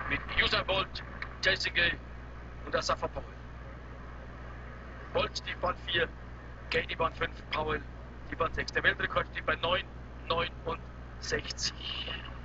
mit Usain Bolt, Jason Gay und Asafa Powell. Bolt die Bahn 4, Gay die Bahn 5, Powell die Bahn 6. Der Weltrekord steht bei 9,69.